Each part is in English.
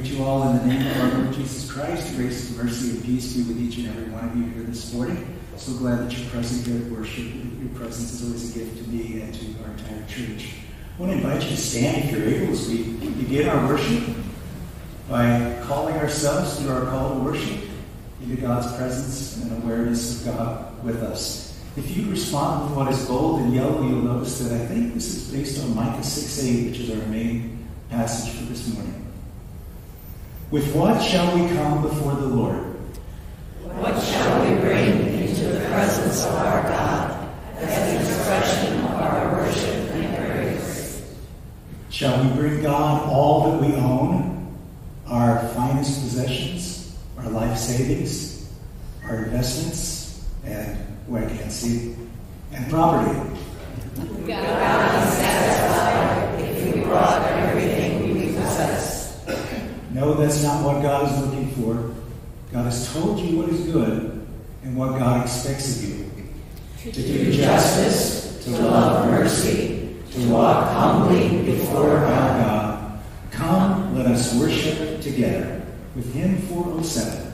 greet you all in the name of our Lord Jesus Christ. Grace and mercy and peace be with each and every one of you here this morning. So glad that you're present here at worship. Your presence is always a gift to me and to our entire church. I want to invite you to stand if you're able as we begin our worship by calling ourselves through our call to worship into God's presence and awareness of God with us. If you respond with what is bold and yellow, you'll notice that I think this is based on Micah 6:8, which is our main passage for this morning. With what shall we come before the Lord? What shall we bring into the presence of our God as an expression of our worship and praise? Shall we bring God all that we own, our finest possessions, our life savings, our investments, and where I can't see, and property? God is satisfied if we brought everything we possess. No, that's not what God is looking for. God has told you what is good and what God expects of you. To do justice, to love mercy, to walk humbly before Our God. God, come, let us worship together with hymn 407.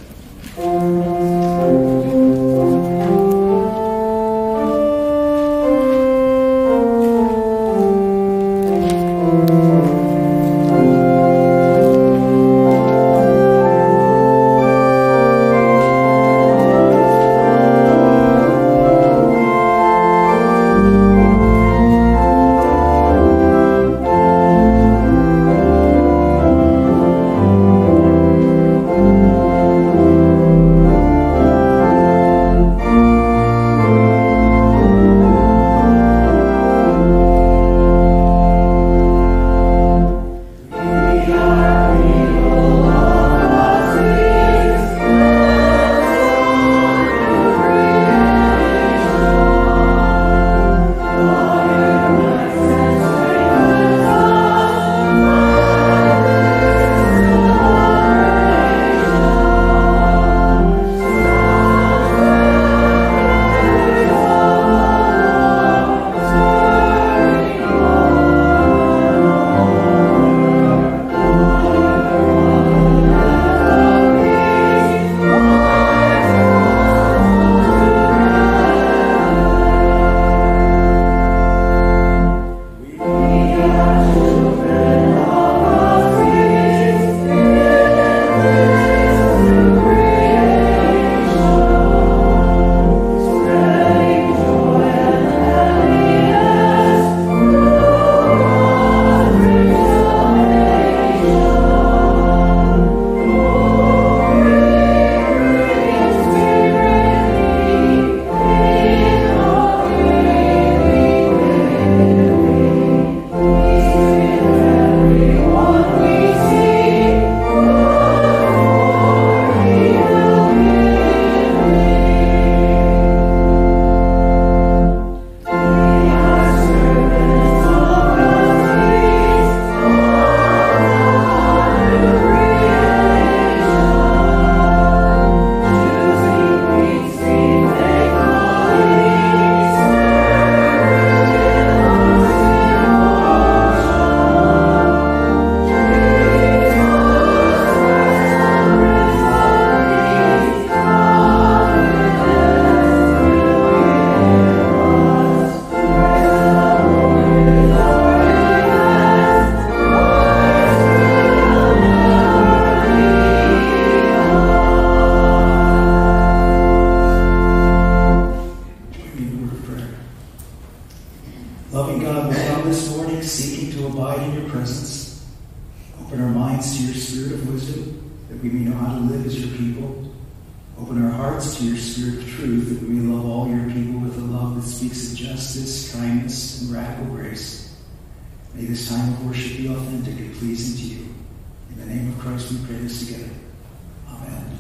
Loving God, we come this morning seeking to abide in your presence. Open our minds to your spirit of wisdom, that we may know how to live as your people. Open our hearts to your spirit of truth, that we may love all your people with a love that speaks of justice, kindness, and radical grace. May this time of worship be authentic and pleasing to you. In the name of Christ we pray this together. Amen.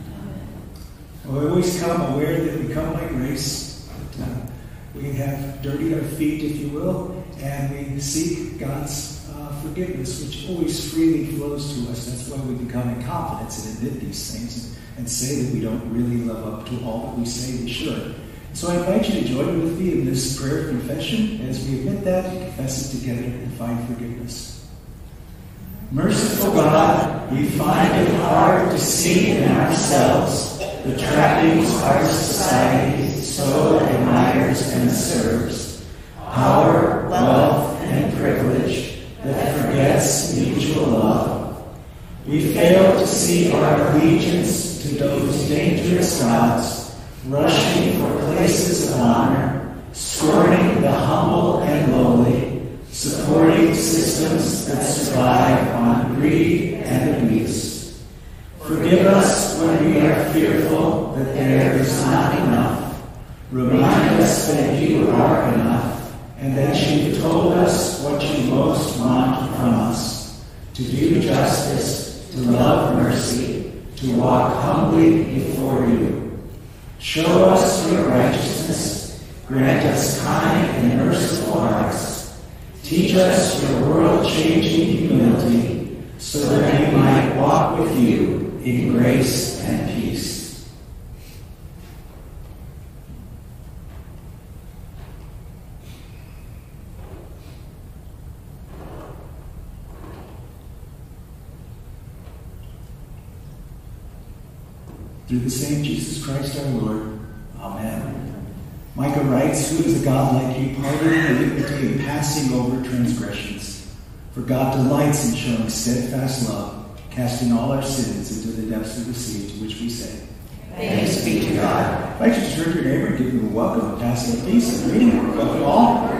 Well, we always come aware that we come by grace. We have dirtied our feet, if you will, and we seek God's forgiveness, which always freely flows to us. That's why we can come in confidence and admit these things and say that we don't really live up to all that we say we should. So I invite you to join with me in this prayer of confession as we admit that and confess it together and find forgiveness. Merciful God, we find it hard to see in ourselves the trappings our society so admires and serves, power, wealth, and privilege that forgets mutual love. We fail to see our allegiance to those dangerous gods, rushing for places of honor, scorning the humble and lowly, supporting systems that survive on greed and abuse. Forgive us when we are fearful that there is not enough. Remind us that you are enough, and that you've told us what you most want from us: to do justice, to love mercy, to walk humbly before you. Show us your righteousness. Grant us kind and merciful hearts. Teach us your world-changing humility, so that we might walk with you in grace and peace. Through the same Jesus Christ our Lord. Amen. Micah writes, "Who is a God like you, pardoning iniquity and passing over transgressions? For God delights in showing steadfast love, casting all our sins into the depths of the sea," to which we say, Thanks be to God. I'd like you to turn to your neighbor and give them a welcome, and pass them peace and reading. Welcome all.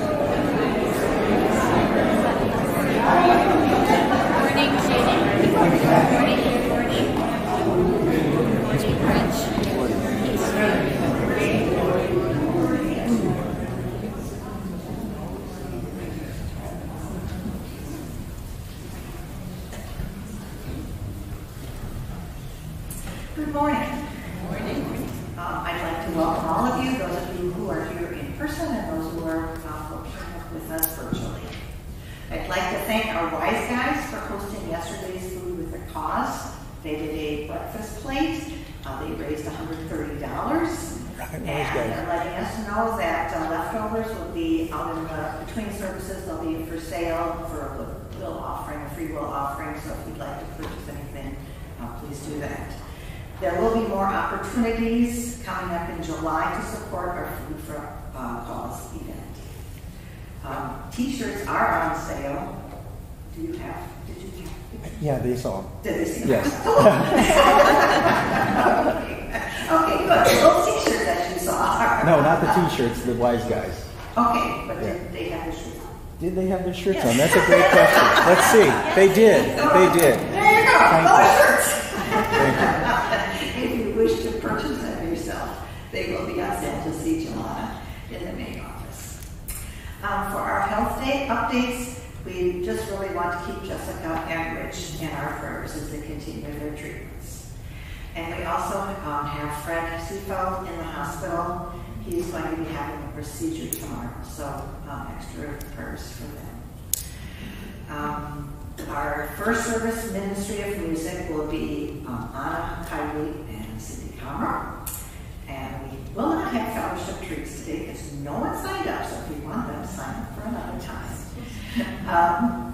Good morning. I'd like to welcome all of you, those of you who are here in person and those who are with us virtually. I'd like to thank our Wise Guys for hosting yesterday's Food with a Cause. They did a breakfast plate. They raised $130. And they're letting us know that leftovers will be out in the between services. They'll be for sale for a will offering, a free will offering. So if you'd like to purchase anything, please do that. There will be more opportunities coming up in July to support our Food for Cause event. T-shirts are on sale. Did you have? Yeah, they saw them. Did they see them? Yes. Okay, good. Those T-shirts that you saw. No, not the T-shirts, the Wise Guys. Okay, but Yeah. did they have their shirts on? Did they have their shirts Yes. on? That's a great question. Let's see. They did. They did. There you go. Those shirts. Thank If you wish to purchase them yourself, they will be on sale to see Jelana in the main office. For our health day updates, we just really want to keep Jessica and Rich in our prayers as they continue their treatments. And we also have Fred Seefeld in the hospital. He's going to be having a procedure tomorrow, so extra prayers for them. Our first service ministry of music will be Anna Kylie and Cindy Kammer. And we will not have fellowship treats today because no one signed up, so if you want them, sign up for another time.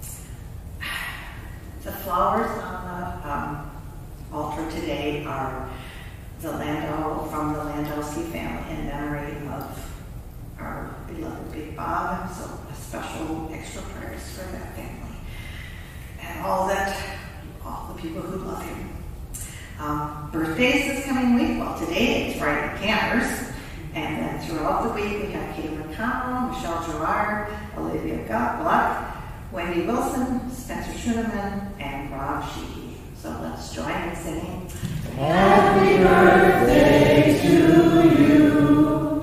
The flowers on the altar today are the Landau, from the Landowski family in memory of our beloved Big Bob, so a special extra prayers for that family. And all the people who love him. Birthdays this coming week. Well, today it's Friday Campers. And then throughout the week we have Caitlin Connell, Michelle Gerard, Olivia Gluck, Wendy Wilson, Spencer Schuneman, and Rob Sheehy. So let's join in singing. Happy birthday to you.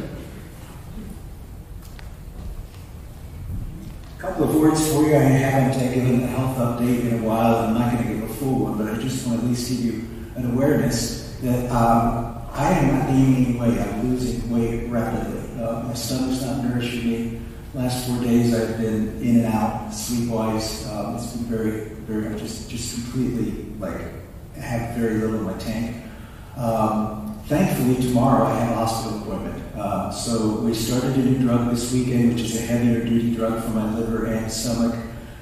Couple of words for you. I haven't given a health update in a while. I'm not going to give a full one, but I just want to at least give you an awareness that I am not gaining any weight. I'm losing weight rapidly. My stomach's not nourishing me. Last 4 days I've been in and out sleep-wise. It's been very, very, just completely, I have very little in my tank. Thankfully, tomorrow I have a hospital appointment. So we started a new drug this weekend, which is a heavier duty drug for my liver and stomach.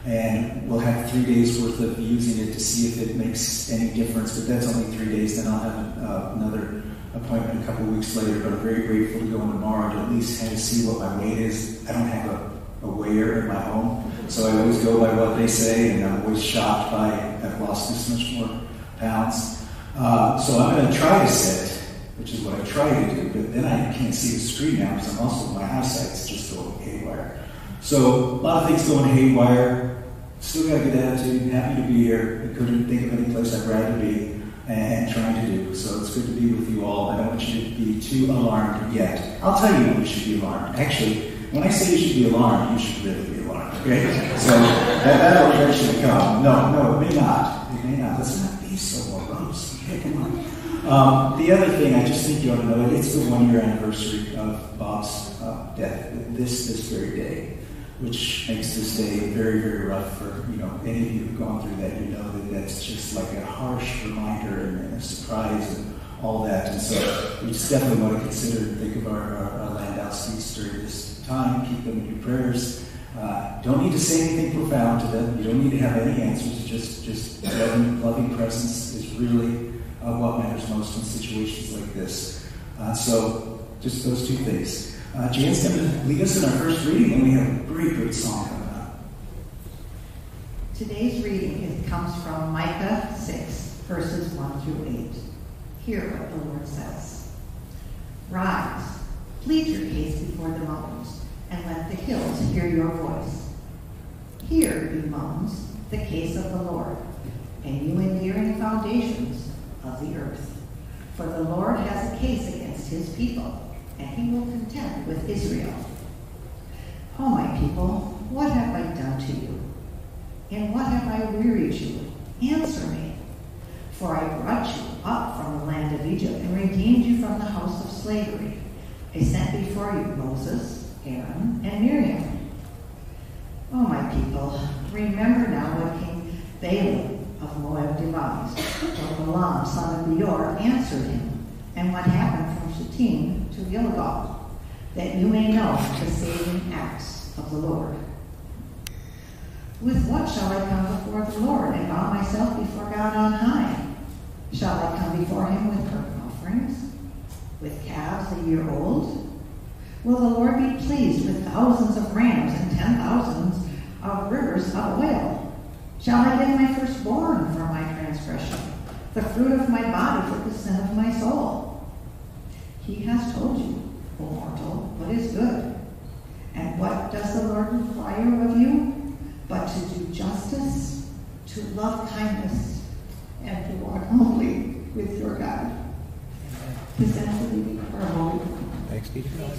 And we'll have 3 days worth of using it to see if it makes any difference. But that's only 3 days. Then I'll have another appointment a couple weeks later. But I'm very grateful to go in tomorrow to at least kind of see what my weight is. I don't have a weigher in my home, so I always go by what they say, and I'm always shocked by I've lost this much more pounds. So I'm going to try to sit, which is what I try to do, but then I can't see the screen now because I'm also, my eyesight's just going haywire. So a lot of things going haywire. Still got a good attitude, happy to be here. I couldn't think of any place I'd rather be and trying to do. So it's good to be with you all. I don't want you to be too alarmed yet. I'll tell you when you should be alarmed. Actually, when I say you should be alarmed, you should really be alarmed, okay? So that'll eventually come. No, it may not. It may not. Let's not be so morose. Okay, come on. The other thing, I just think you ought to know, it's the 1-year anniversary of Bob's death this very day, which makes this day very, very rough for, any of you who've gone through that. You know that that's just like a harsh reminder and a surprise and all that. And so we just definitely want to consider and think of our Landowskis during this time. Keep them in your prayers. Don't need to say anything profound to them. You don't need to have any answers. Just loving presence is really what matters most in situations like this. So just those two things. Jan's going to lead us in our first reading, and we have a great song coming up. Today's reading comes from Micah 6, verses 1 through 8. Hear what the Lord says. Rise, plead your case before the mountains, and let the hills hear your voice. Hear, you mountains, the case of the Lord, and you enduring foundations of the earth. For the Lord has a case against his people, and he will contend with Israel. O my people, what have I done to you? In what have I wearied you? Answer me. For I brought you up from the land of Egypt and redeemed you from the house of slavery. I sent before you Moses, Aaron, and Miriam. O my people, remember now what King Balaam of Moab devised. For Balaam, son of Beor, answered him, and what happened from Shittim to Gilgal, that you may know the saving acts of the Lord. With what shall I come before the Lord and bow myself before God on high? Shall I come before him with burnt offerings, with calves a year old? Will the Lord be pleased with thousands of rams and 10,000s of rivers of oil? Shall I give my firstborn for my transgression, the fruit of my body for the sin of my soul? He has told you, O mortal, what is good. And what does the Lord require of you? But to do justice, to love kindness, and to walk humbly with your God. This ends the reading for a moment. Thanks be to God.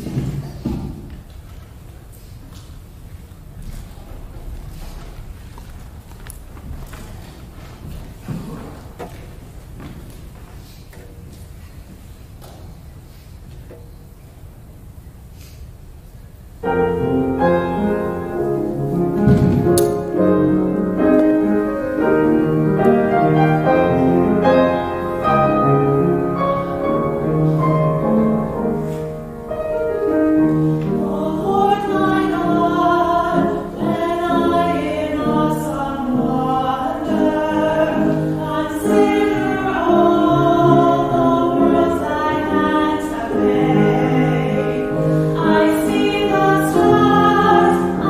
I see the stars.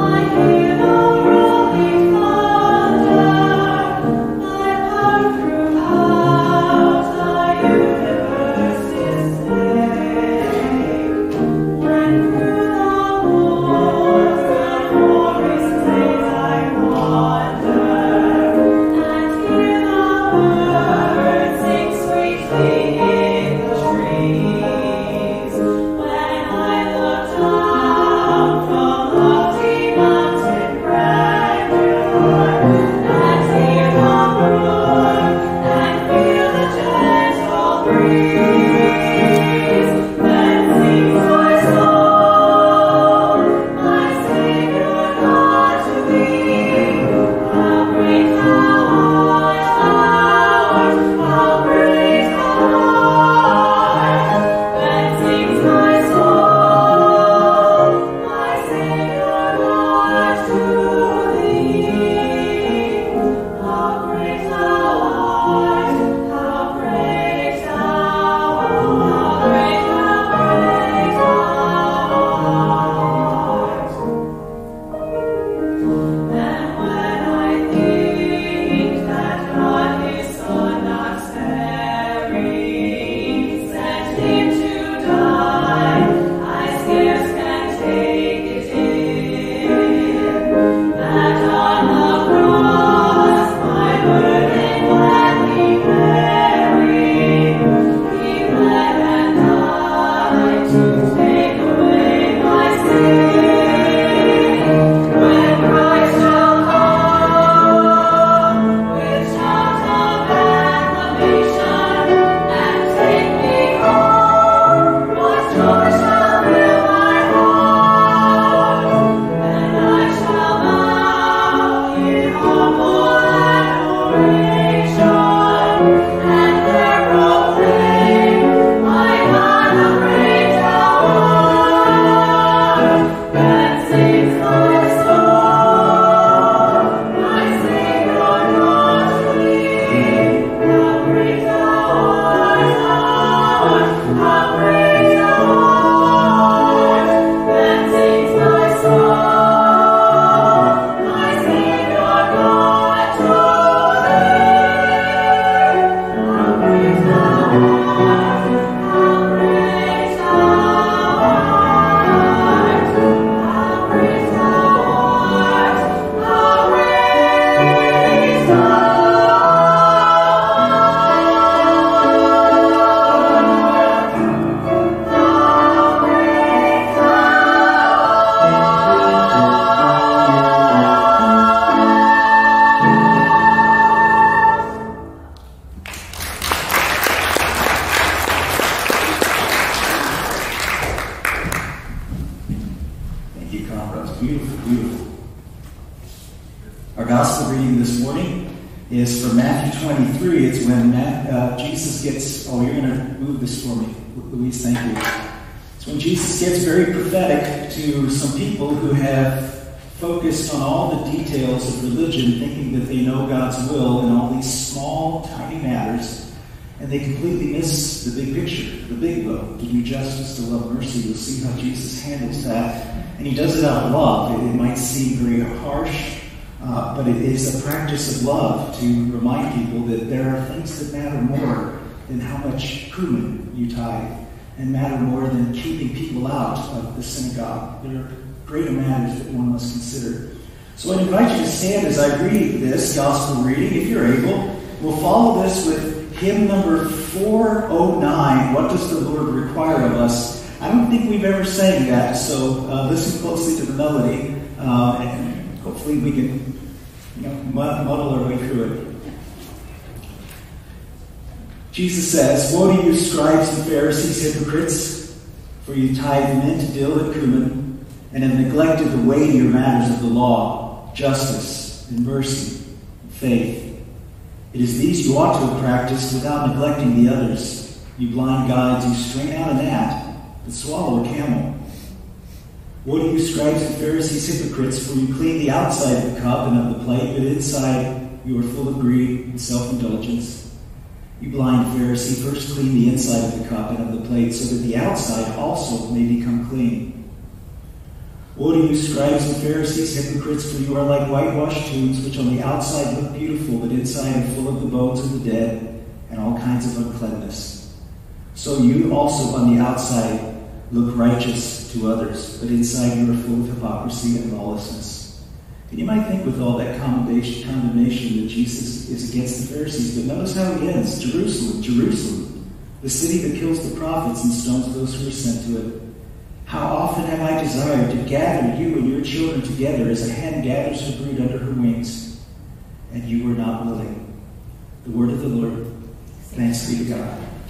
gospel reading this morning is from Matthew 23. It's when Jesus gets, you're going to move this for me, Louise, thank you. It's when Jesus gets very prophetic to some people who have focused on all the details of religion, thinking that they know God's will in all these small, tiny matters, and they completely miss the big picture, the big will, to do justice, to love mercy. You'll see how Jesus handles that, and he does it out of love. It might seem very harsh, but it is a practice of love to remind people that there are things that matter more than how much cumin you tithe, and matter more than keeping people out of the synagogue. There are greater matters that one must consider. So I invite you to stand as I read this gospel reading, if you're able. We'll follow this with hymn number 409, What Does the Lord Require of Us? I don't think we've ever sang that, so listen closely to the melody, and hopefully we can muddle our way through it. Jesus says, "Woe to you, scribes and Pharisees, hypocrites, for you tithe mint, dill, and cumin, and have neglected the weightier matters of the law, justice, and mercy, and faith. It is these you ought to have practiced without neglecting the others. You blind guides, you strain out a gnat, but swallow a camel. Woe to you, scribes and Pharisees, hypocrites, for you clean the outside of the cup and of the plate, but inside you are full of greed and self-indulgence. You blind Pharisee, first clean the inside of the cup and of the plate, so that the outside also may become clean. Woe to you, scribes and Pharisees, hypocrites, for you are like whitewashed tombs, which on the outside look beautiful, but inside are full of the bones of the dead and all kinds of uncleanness. So you also on the outside look righteous to others, but inside you are full of hypocrisy and lawlessness." And you might think with all that condemnation that Jesus is against the Pharisees, but notice how he ends. Jerusalem, Jerusalem, the city that kills the prophets and stones those who are sent to it. How often have I desired to gather you and your children together as a hen gathers her brood under her wings, and you were not willing. The word of the Lord. Thanks be to God.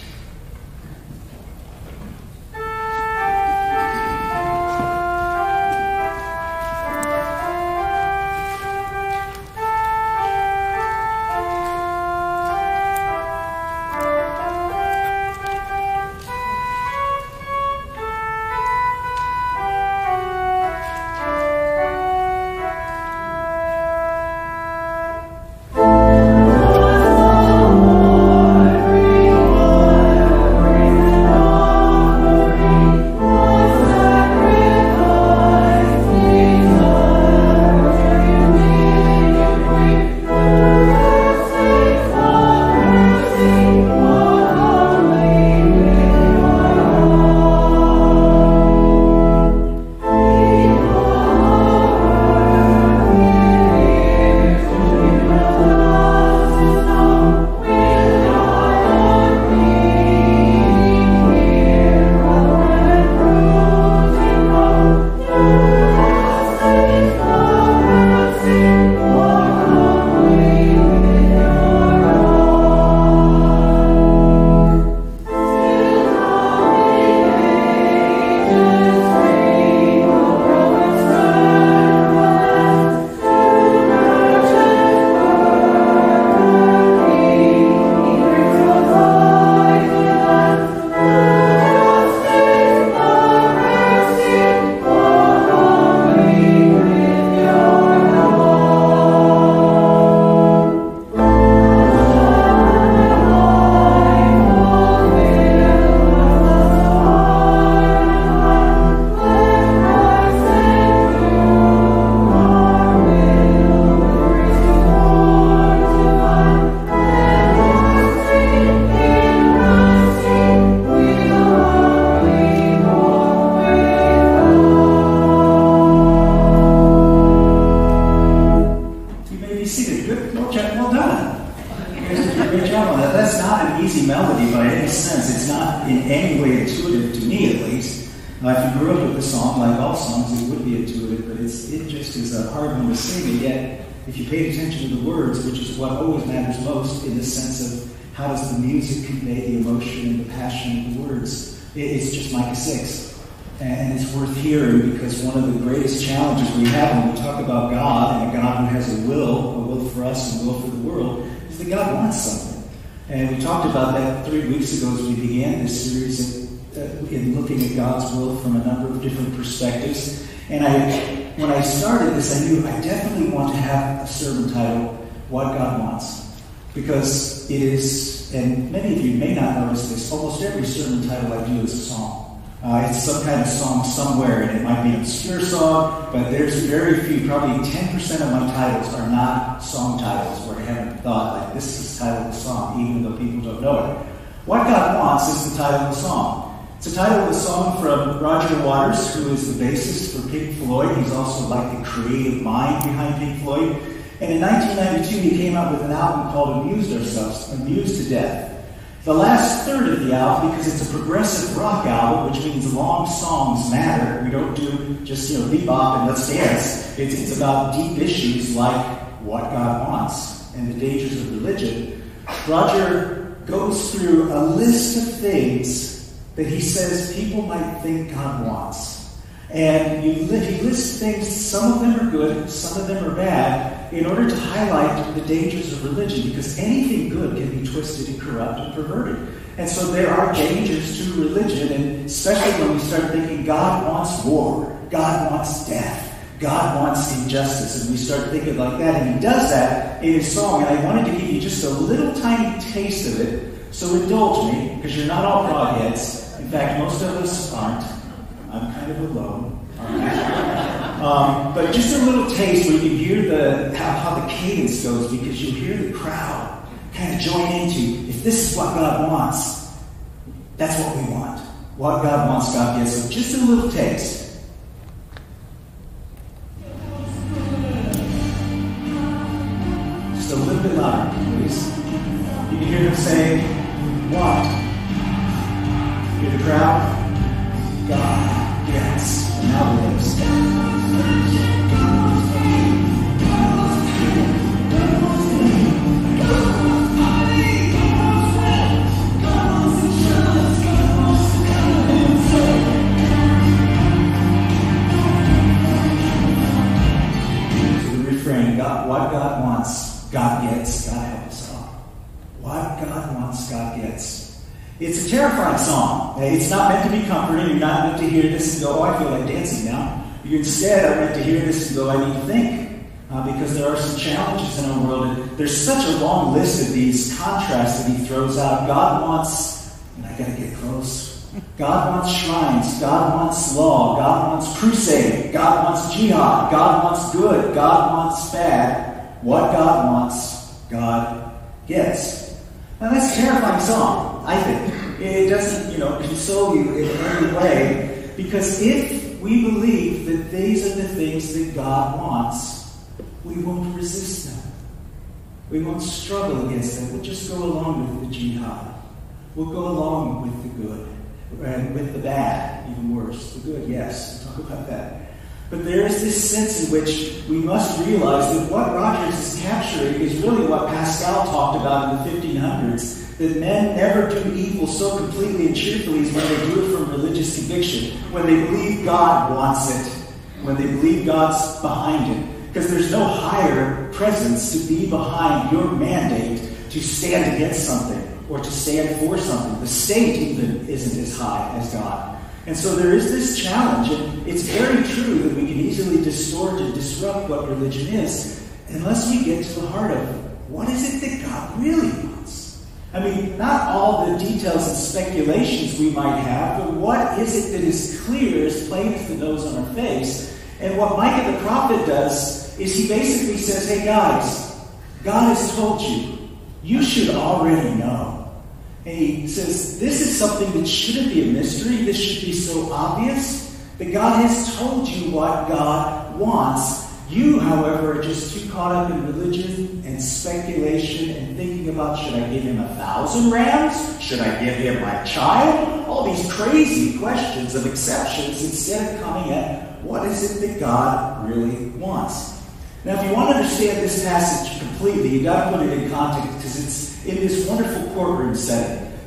If you grew up with the song, like all songs, it would be intuitive, but it just is a hard one to sing. And yet, if you paid attention to the words, which is what always matters most in the sense of how does the music convey the emotion and the passion of the words, it's just Micah 6. And it's worth hearing because one of the greatest challenges we have when we talk about God and a God who has a will for us and a will for the world, is that God wants something. And we talked about that 3 weeks ago as we began this series in looking at God's will from a number of different perspectives. And when I started this, I knew I definitely want to have a sermon titled, What God Wants. Because it is, and many of you may not notice this, almost every sermon title I do is a song. It's some kind of song somewhere, and it might be an obscure song, but there's very few, probably 10% of my titles are not song titles where I haven't thought, like, this is the title of the song, even though people don't know it. What God Wants is the title of the song. It's the title of the song from Roger Waters, who is the bassist for Pink Floyd. He's also like the creative mind behind Pink Floyd. And in 1992, he came out with an album called Amused to Death. The last third of the album, because it's a progressive rock album, which means long songs matter. We don't do just, bebop and let's dance. It's about deep issues like what God wants and the dangers of religion. Roger goes through a list of things that he says people might think God wants. And he lists things, some of them are good, some of them are bad, in order to highlight the dangers of religion, because anything good can be twisted and corrupt and perverted. And so there are dangers to religion, and especially when we start thinking God wants war, God wants death, God wants injustice, and we start thinking like that, and he does that in his song, and I wanted to give you just a little tiny taste of it, so indulge me, because you're not all broadheads. In fact, most of us aren't. I'm kind of alone. But just a little taste where you can hear how the cadence goes, because you'll hear the crowd kind of join into, if this is what God wants, that's what we want. What God wants, God gets. So just a little taste. Just a little bit louder, please. You can hear them saying, what? Hear the crowd? God. Yes, now lives. The refrain, what God wants, God gets. God help us all. What God wants, God gets. It's a terrifying song. It's not meant to be comforting. You're not meant to hear this and go, oh, I feel like dancing now. You instead are meant to hear this and go, I need to think. Because there are some challenges in our world. And there's such a long list of these contrasts that he throws out. God wants, and I got to get close. God wants shrines. God wants law. God wants crusade. God wants jihad. God wants good. God wants bad. What God wants, God gets. Now that's a terrifying song. I think. It doesn't, console you in any way, because if we believe that these are the things that God wants, we won't resist them. We won't struggle against them. We'll just go along with the jihad. We'll go along with the good, and with the bad, even worse. The good, yes, we'll talk about that. But there is this sense in which we must realize that what Rogers is capturing is really what Pascal talked about in the 1500s, that men never do evil so completely and cheerfully as when they do it from religious conviction, when they believe God wants it, when they believe God's behind it. Because there's no higher presence to be behind your mandate to stand against something or to stand for something. The state even isn't as high as God. And so there is this challenge, and it's very true that we can easily distort and disrupt what religion is unless we get to the heart of what is it that God really wants. I mean, not all the details and speculations we might have, but what is it that is clear, as plain as the nose on our face? And what Micah the prophet does is he basically says, hey guys, God has told you. You should already know. And he says, this is something that shouldn't be a mystery. This should be so obvious that God has told you what God wants. You, however, are just too caught up in religion and speculation and thinking about, should I give him 1,000 rams? Should I give him my child? All these crazy questions of exceptions instead of coming at what is it that God really wants. Now, if you want to understand this passage completely, you've got to put it in context because it's in this wonderful courtroom setting.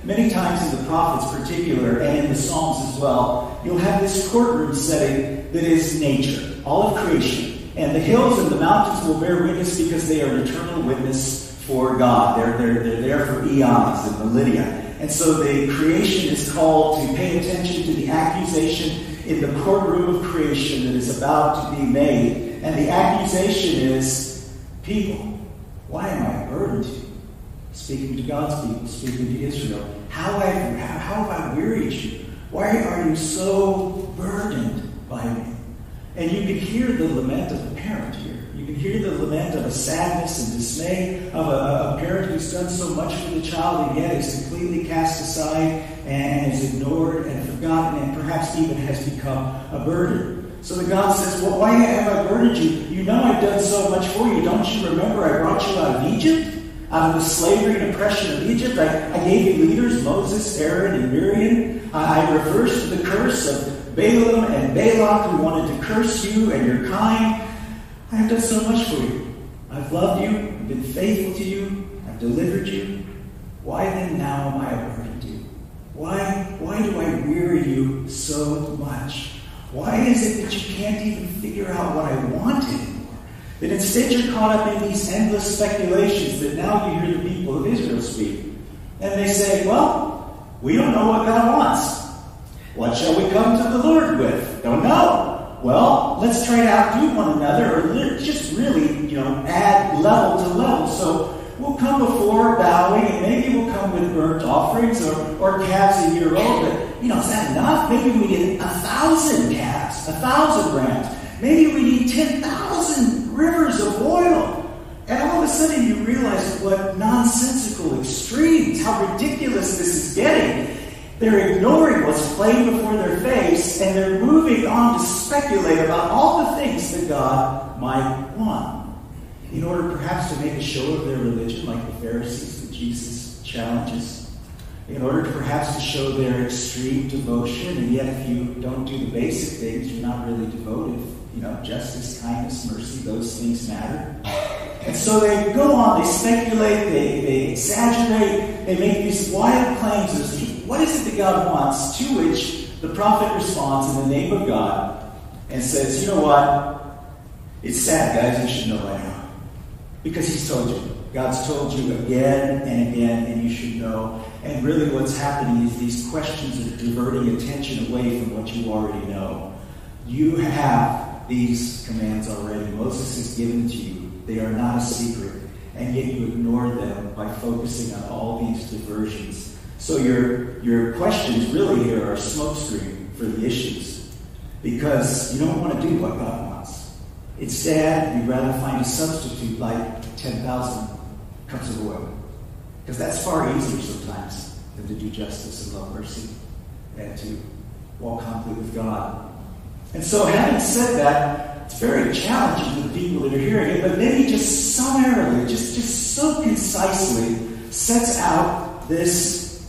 many times in the prophets in particular, and in the Psalms as well, you'll have this courtroom setting that is nature, all of creation. And the hills and the mountains will bear witness because they are an eternal witness for God. They're there for eons and millennia. And so the creation is called to pay attention to the accusation in the courtroom of creation that is about to be made. And the accusation is, people, why am I burdened to you? Speaking to God's people, speaking to Israel. How have I wearied you? Why are you so burdened by me? And you can hear the lament of a parent here. You can hear the lament of a sadness and dismay of a parent who's done so much for the child and yet is completely cast aside and is ignored and forgotten and perhaps even has become a burden. So the God says, well, why have I burdened you? You know I've done so much for you. Don't you remember I brought you out of Egypt? Out of the slavery and oppression of Egypt? I gave you leaders, Moses, Aaron, and Miriam. I reversed the curse of Balaam and Balak who wanted to curse you and your kind. I have done so much for you. I've loved you. I've been faithful to you. I've delivered you. Why then now am I a burden to you? Why do I weary you so much? Why is it that you can't even figure out what I want anymore? That instead you're caught up in these endless speculations that now you hear the people of Israel speak. And they say, well, we don't know what God wants. What shall we come to the Lord with? Don't know. Well, let's try to outdo one another, or just really, add level to level. So we'll come before bowing, and maybe we'll come with burnt offerings or calves a year old. But, is that enough? Maybe we need 1,000 calves, 1,000 rams. Maybe we need 10,000 rivers of oil. And all of a sudden you realize what nonsensical extremes, how ridiculous this is getting. They're ignoring what's playing before their face, and they're moving on to speculate about all the things that God might want, in order perhaps to make a show of their religion, like the Pharisees that Jesus challenges, in order to perhaps to show their extreme devotion, and yet if you don't do the basic things, you're not really devoted. Justice, kindness, mercy, those things matter. And so they go on, they speculate, they exaggerate, they make these wild claims as to what is it that God wants, to which the prophet responds in the name of God and says, you know what? It's sad, guys, you should know by now. Because he's told you. God's told you again and again, and you should know. And really what's happening is these questions are diverting attention away from what you already know. You have these commands already. Moses has given to you. They are not a secret. And yet you ignore them by focusing on all these diversions. So your questions really here are a smokescreen for the issues. Because you don't want to do what God wants. Instead, you'd rather find a substitute like 10,000 cups of oil. Because that's far easier sometimes than to do justice and love mercy and to walk humbly with God. And so having said that, it's very challenging to the people that are hearing it, but then he just summarily, just so concisely sets out this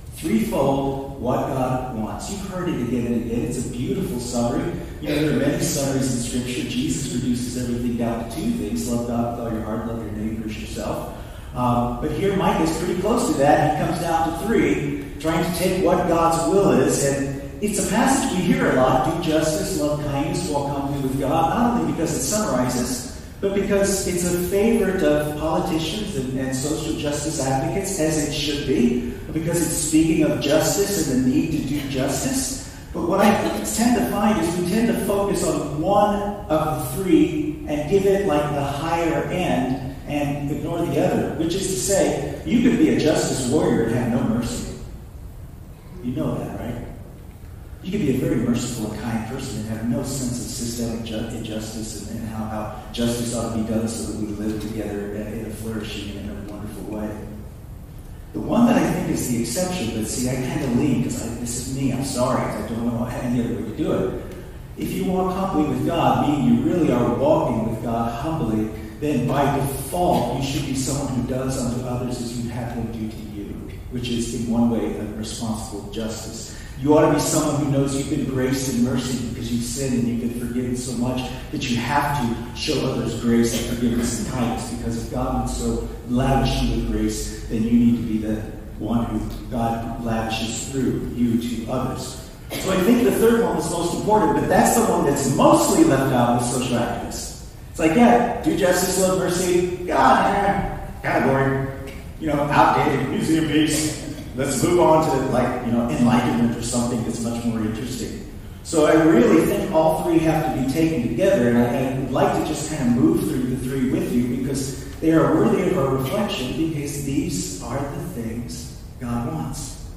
threefold what God wants. You've heard it again and again. It's a beautiful summary. There are many summaries in Scripture. Jesus reduces everything down to two things. Love God with all your heart, love your neighbor as yourself. But here Micah is pretty close to that. He comes down to three, trying to take what God's will is. And it's a passage we hear a lot. Do justice, love kindness, walk humbly with God. Not only because it summarizes, but because it's a favorite of politicians and social justice advocates, as it should be. Because it's speaking of justice and the need to do justice. But what I tend to find is we tend to focus on one of the three and give it like the higher end and ignore the other. Which is to say, you could be a justice warrior and have no mercy. You know that, right? You can be a very merciful and kind person and have no sense of systemic injustice and how justice ought to be done so that we live together in a flourishing and in a wonderful way. The one that I think is the exception, but see, I kind of lean because this is me, I'm sorry, I don't know any other way to do it. If you walk humbly with God, meaning you really are walking with God humbly, then by default you should be someone who does unto others as you'd have them do to you, which is in one way a responsible justice. You ought to be someone who knows you've been graced in mercy because you've sinned and you've been forgiven so much that you have to show others grace and forgiveness and kindness, because if God would so lavish you with grace, then you need to be one who God lavishes through you to others. So I think the third one was most important, but that's the one that's mostly left out with social activists. It's like, yeah, do justice, love mercy. God, kind of boring. Outdated, museum piece. Let's move on to enlightenment or something that's much more interesting. So I really think all three have to be taken together, and I would like to just kind of move through the three with you because they are worthy of our reflection, because these are the things God wants.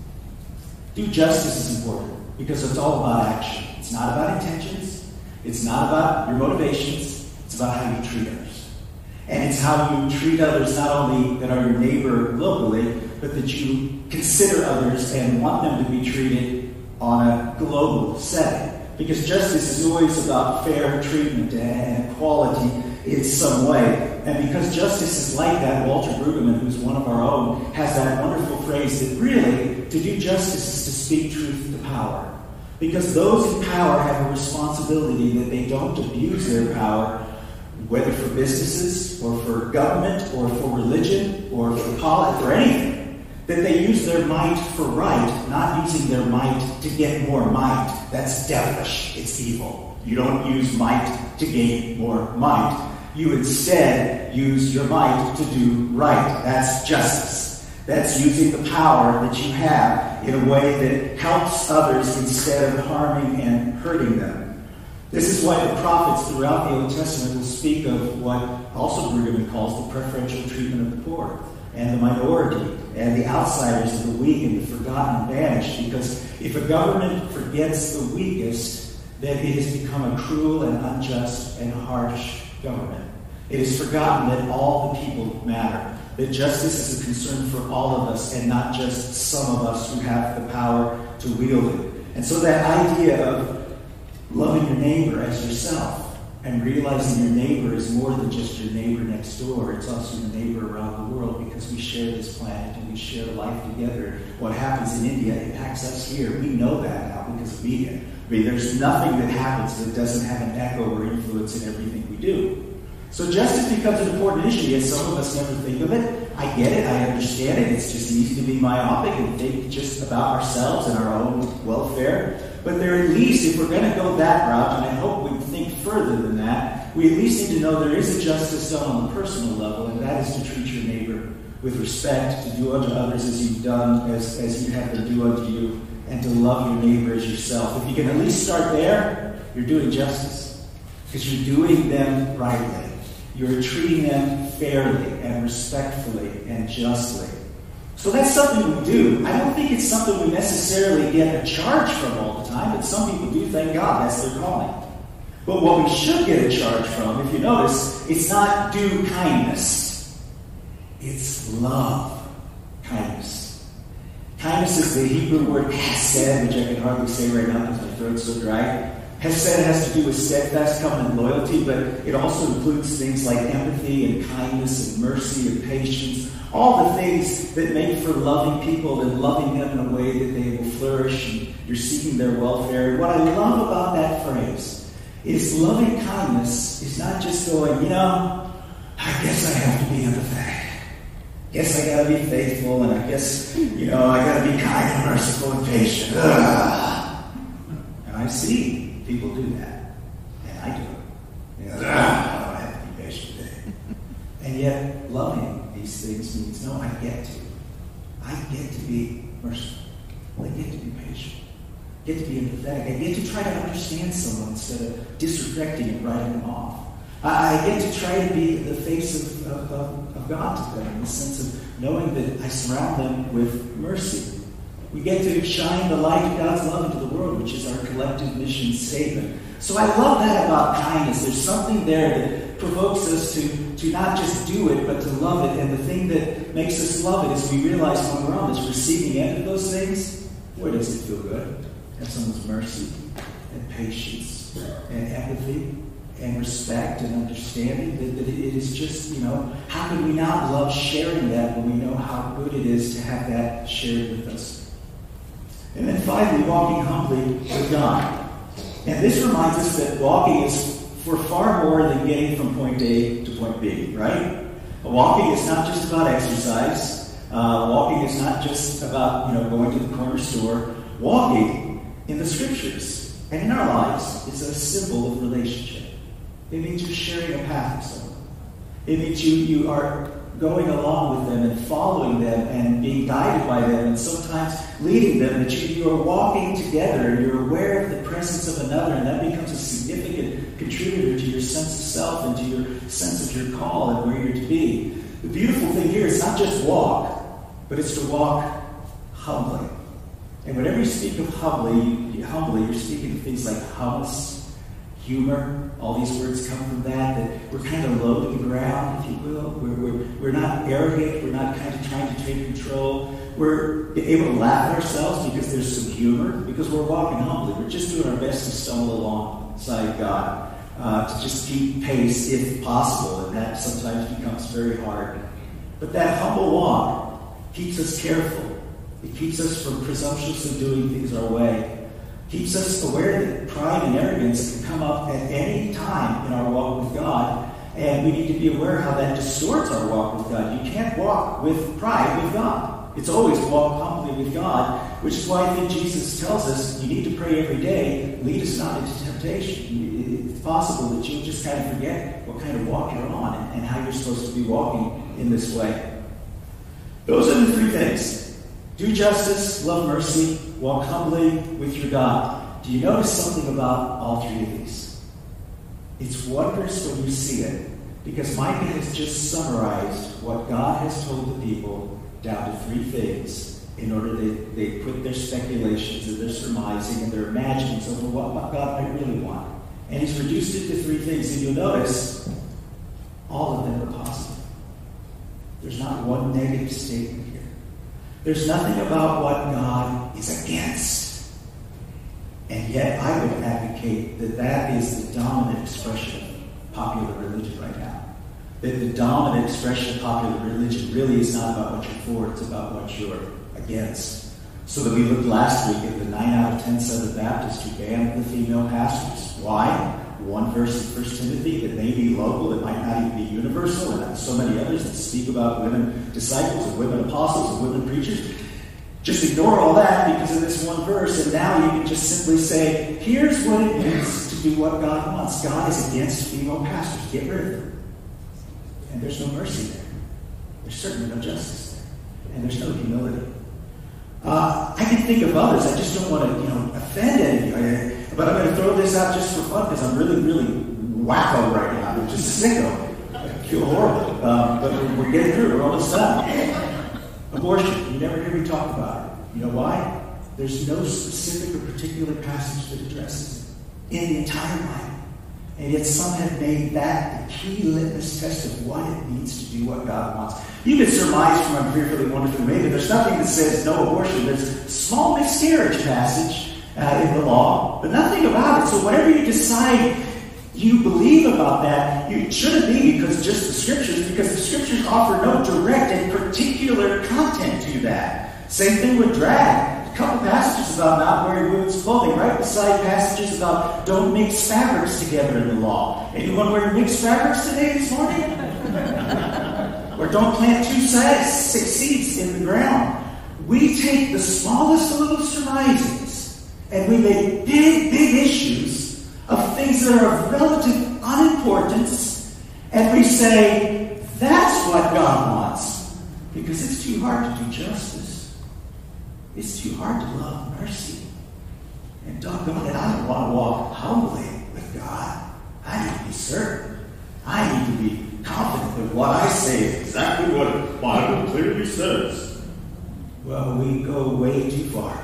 Do justice is important because it's all about action. It's not about intentions. It's not about your motivations. It's about how you treat others. And it's how you treat others not only that are your neighbor locally, but that you consider others and want them to be treated on a global setting. Because justice is always about fair treatment and equality in some way. And because justice is like that, Walter Brueggemann, who's one of our own, has that wonderful phrase that really, to do justice is to speak truth to power. Because those in power have a responsibility that they don't abuse their power, whether for businesses or for government or for religion or for politics or anything. That they use their might for right, not using their might to get more might. That's devilish. It's evil. You don't use might to gain more might. You instead use your might to do right. That's justice. That's using the power that you have in a way that helps others instead of harming and hurting them. This is why the prophets throughout the Old Testament will speak of what also Brueggemann calls the preferential treatment of the poor and the minority and the outsiders and the weak and the forgotten and banished. Because if a government forgets the weakest, then it has become a cruel and unjust and harsh government. It has forgotten that all the people matter, that justice is a concern for all of us and not just some of us who have the power to wield it. And so that idea of loving your neighbor as yourself and realizing your neighbor is more than just your neighbor next door. It's also your neighbor around the world, because we share this planet and we share life together. What happens in India impacts us here. We know that now because of media. I mean, there's nothing that happens that doesn't have an echo or influence in everything we do. So justice becomes an important issue, yet some of us never think of it. I get it, I understand it. It's just easy to be myopic and think just about ourselves and our own welfare. But there, at least, if we're going to go that route, and I hope we think further than that, we at least need to know there is a justice done on the personal level, and that is to treat your neighbor with respect, to do unto others as you've done, as you have them do unto you, and to love your neighbor as yourself. If you can at least start there, you're doing justice, because you're doing them rightly. You're treating them fairly and respectfully and justly. So that's something we do. I don't think it's something we necessarily get a charge from all the time, but some people do, thank God, that's their calling. But what we should get a charge from, if you notice, it's not do kindness. It's love kindness. Kindness is the Hebrew word hesed, which I can hardly say right now because my throat's so dry. Hesed has to do with steadfast covenant loyalty, but it also includes things like empathy and kindness and mercy and patience. All the things that make for loving people and loving them in a way that they will flourish, and you're seeking their welfare. What I love about that phrase is loving kindness is not just going, I guess I have to be empathetic. Guess I gotta be faithful, and I guess, I gotta be kind and merciful and patient. And I see people do that. And I do it. I don't have to be patient today. And yet, loving these things means, no, I get to be merciful. I get to be patient. I get to be empathetic. I get to try to understand someone instead of disrespecting and writing them off. I get to try to be the face of God to them, in the sense of knowing that I surround them with mercy. We get to shine the light of God's love into the world, which is our collective mission statement. So I love that about kindness. There's something there that provokes us to not just do it, but to love it. And the thing that makes us love it is we realize when we're on this receiving end of those things, boy, does it feel good. Have someone's mercy and patience and empathy and respect and understanding. That it is just, how can we not love sharing that when we know how good it is to have that shared with us? And then finally, walking humbly with God. And this reminds us that walking is for far more than getting from point A to point B, right? Walking is not just about exercise. Walking is not just about going to the corner store. Walking in the Scriptures and in our lives is a symbol of relationship. It means you're sharing a path with someone. It means you are going along with them and following them and being guided by them and sometimes leading them, that you are walking together and you're aware of the presence of another, and that becomes a significant contributor to your sense of self and to your sense of your call and where you're to be. The beautiful thing here is not just walk, but it's to walk humbly. And whenever you speak of humbly, you're speaking of things like hummus, humor. All these words come from that we're kind of low to the ground, if you will. We're not arrogant. We're not kind of trying to take control. We're able to laugh at ourselves because there's some humor, because we're walking humbly. We're just doing our best to stumble alongside God, to just keep pace if possible, and that sometimes becomes very hard. But that humble walk keeps us careful. It keeps us from presumptuously doing things our way. Keeps us aware that pride and arrogance can come up at any time in our walk with God, and we need to be aware how that distorts our walk with God. You can't walk with pride with God. It's always walk humbly with God, which is why I think Jesus tells us you need to pray every day, lead us not into temptation. It's possible that you'll just kind of forget what kind of walk you're on and how you're supposed to be walking in this way. Those are the three things. Do justice, love mercy, walk humbly with your God. Do you notice something about all three of these? It's wondrous when you see it, because Micah has just summarized what God has told the people down to three things in order that they put their speculations and their surmising and their imaginings over what God might really want. And he's reduced it to three things, and you'll notice all of them are positive. There's not one negative statement here. There's nothing about what God is against. And yet I would advocate that that is the dominant expression of popular religion right now. That the dominant expression of popular religion really is not about what you're for, it's about what you're against. So that we looked last week at the 9 out of 10 Southern Baptists who banned the female pastors. Why? One verse in 1 Timothy that may be local, it might not even be universal, and so many others that speak about women disciples and women apostles and women preachers. Just ignore all that because of this one verse, and now you can just simply say, here's what it means to do what God wants. God is against female pastors. Get rid of them. And there's no mercy there. There's certainly no justice there. And there's no humility. I can think of others. I just don't want to, offend anybody. But I'm going to throw this out just for fun because I'm really, really wacko right now. I'm just sicko. I feel horrible. But we're getting through. We're almost done. Abortion. You never hear me talk about it. You know why? There's no specific or particular passage that addresses it in the entire Bible. And yet some have made that the key litmus test of what it means to do what God wants. You can surmise from I'm fearfully wonderfully made that there's nothing that says no abortion. There's a small miscarriage passage in the law, but nothing about it. So whatever you decide you believe about that, it shouldn't be because just the Scriptures, because the Scriptures offer no direct and particular content to that. Same thing with drag. A couple passages about not wearing women's clothing, right beside passages about don't mix fabrics together in the law. Anyone wearing mixed fabrics today this morning? Or don't plant two seeds in the ground. We take the smallest of little surmisings and we make big, big issues of things that are of relative unimportance, and we say, that's what God wants. Because it's too hard to do justice. It's too hard to love mercy. And doggone it, I don't want to walk humbly with God. I need to be certain. I need to be confident that what I say is exactly what the Bible clearly says. Well, we go way too far.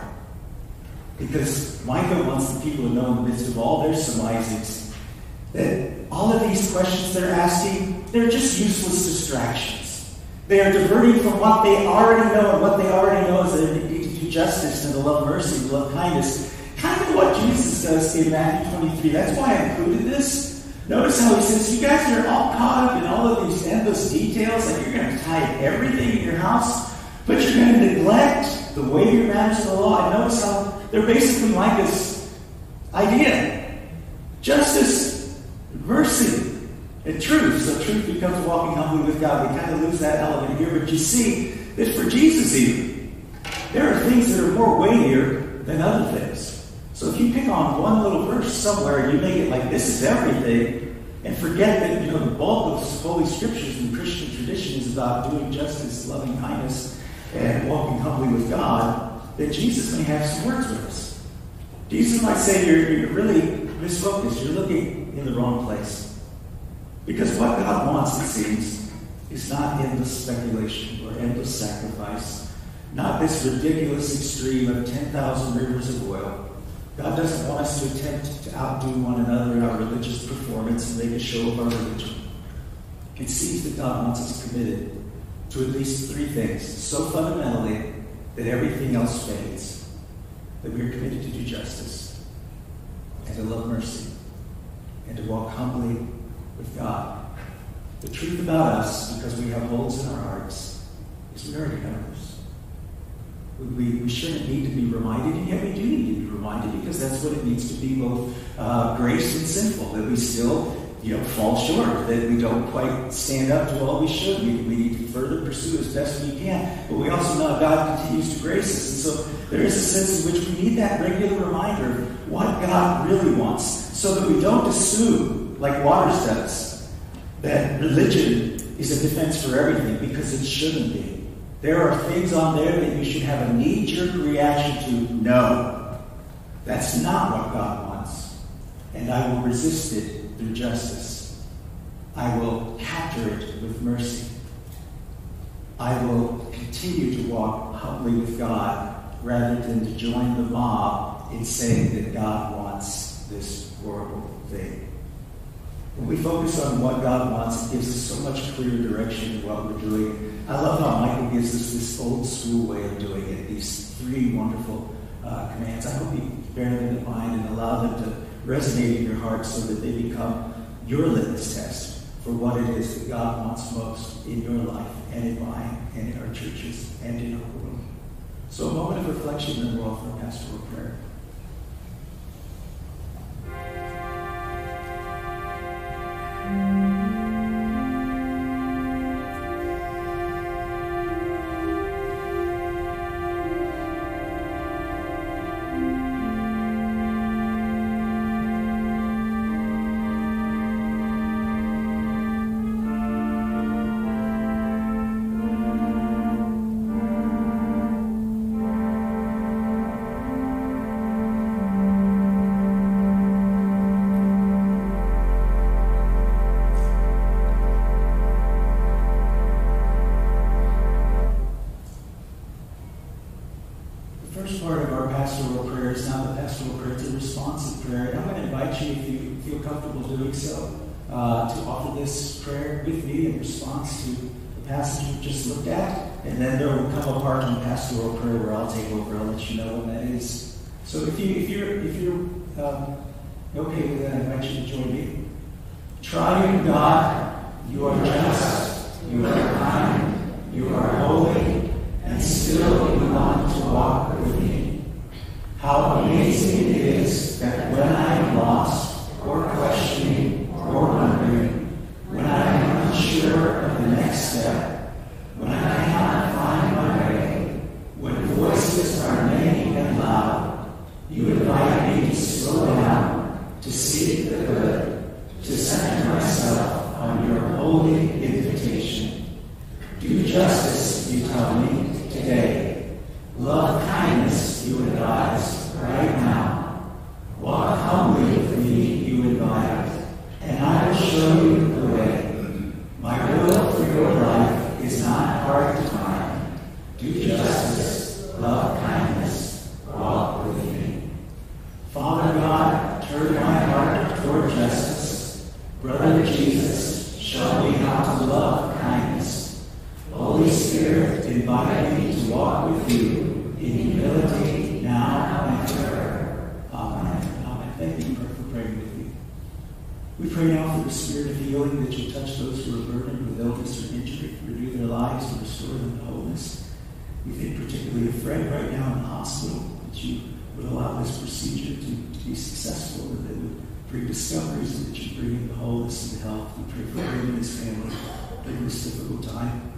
Because Micah wants the people to know in the midst of all their surmisings that all of these questions they're asking, they're just useless distractions. They are diverting from what they already know, and what they already know is that they need to do justice and to love mercy and to love kindness. Kind of what Jesus does in Matthew 23. That's why I included this. Notice how he says, you guys are all caught up in all of these endless details, like you're going to tie everything in your house, but you're going to neglect the weightier matters of the law. And notice how they're basically like this idea. Justice, mercy, and truth. So truth becomes walking humbly with God. We kind of lose that element here. But you see, that for Jesus even, there are things that are more weightier than other things. So if you pick on one little verse somewhere, you make it like this is everything, and forget that the bulk of the Holy Scriptures and Christian tradition is about doing justice, loving kindness, and walking humbly with God, then Jesus may have some words with us. Jesus might say you're really misfocused. You're looking in the wrong place. Because what God wants, it seems, is not endless speculation or endless sacrifice, not this ridiculous extreme of 10,000 rivers of oil. God doesn't want us to attempt to outdo one another in our religious performance and make a show of our religion. It seems that God wants us committed to at least three things, so fundamentally that everything else fades. That we are committed to do justice, and to love mercy, and to walk humbly with God. The truth about us, because we have holes in our hearts, is we are encounters. We shouldn't need to be reminded, and yet we do need to be reminded, because that's what it needs to be, both grace and sinful, that we still fall short, that we don't quite stand up to all we should. We need to further pursue as best we can, but we also know God continues to grace us, and so there is a sense in which we need that regular reminder of what God really wants, so that we don't assume, like Waters does, that religion is a defense for everything, because it shouldn't be. There are things on there that you should have a knee-jerk reaction to. No, that's not what God wants, and I will resist it through justice. I will counter it with mercy. I will continue to walk humbly with God rather than to join the mob in saying that God wants this horrible thing. When we focus on what God wants, it gives us so much clearer direction in what we're doing. I love how Michael gives us this old school way of doing it, these three wonderful commands. I hope you bear them in mind and allow them to resonate in your heart so that they become your litmus test for what it is that God wants most in your life and in mine and in our churches and in our world. So a moment of reflection, and we'll offer a pastoral prayer. Pastoral prayer where I'll take over. I'll let you know when that is. So if you're okay with that, I invite you to join me. Triune God, you are just, you are kind, you are holy, and still you want to walk with me. How amazing it is that when I am lost, or questioning, or wondering, when I am unsure of the next step, when I cannot find my way, when voices are many and loud, you invite me to slow down, to seek the good, to center myself on your holy invitation. Do justice, you tell me, today. Love kindness, you advise, right now. Walk humbly with me, you invite, and I will show you the way. My will for your life is not hard to find. Do justice, love kindness, walk with me. Father God, turn my heart toward justice. Brother Jesus, show me how to love kindness. Holy Spirit, invite me to walk with you in humility now and forever. Amen. Amen. Thank you for praying with me. We pray now for the spirit of healing, that you touch those who are burdened with illness or injury, renew their lives, and restore them to wholeness. We think particularly of Fred right now in the hospital, that you would allow this procedure to be successful, and that it would bring discoveries, and that you bring him to wholeness and health. We pray for him and his family during this difficult time.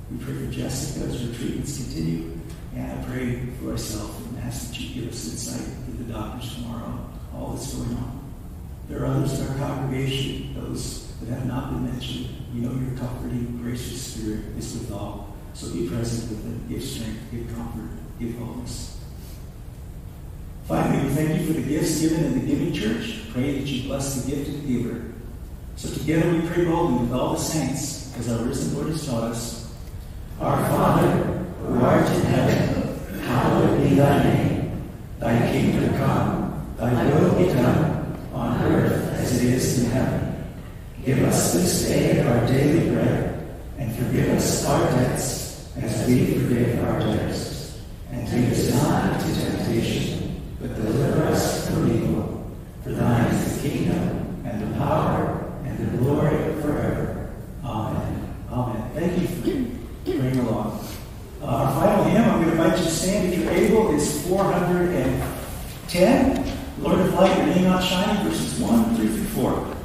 We pray for Jessica as her treatments continue. And I pray for myself and ask that you give us insight to the doctors tomorrow, all that's going on. There are others in our congregation, those that have not been mentioned. We know your comforting, gracious spirit is with all. So be present with them. Give strength, give comfort, give wholeness. Finally, we thank you for the gifts given in the giving church. Pray that you bless the gift of the giver. So together we pray boldly with all the saints, as our risen Lord has taught us. Our Father, who art in heaven, hallowed be thy name. Thy kingdom come, thy will be done, on earth as it is in heaven. Give us this day our daily bread, and forgive us our debts, as we forgive our debtors. And lead us not into temptation, but deliver us from evil. For thine is the kingdom, and the power, and the glory forever. Amen. Amen. Thank you for praying along. Our final hymn, I'm going to invite you to stand if you're able, is 410. Lord of Light, your name not shining, verses 1, 3 through 4.